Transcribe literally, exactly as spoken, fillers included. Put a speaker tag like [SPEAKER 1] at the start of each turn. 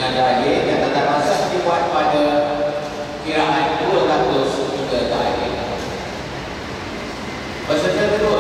[SPEAKER 1] tenaga air yang tata masak dibuat pada kiraan dua ratus tiga air. Peserta kedua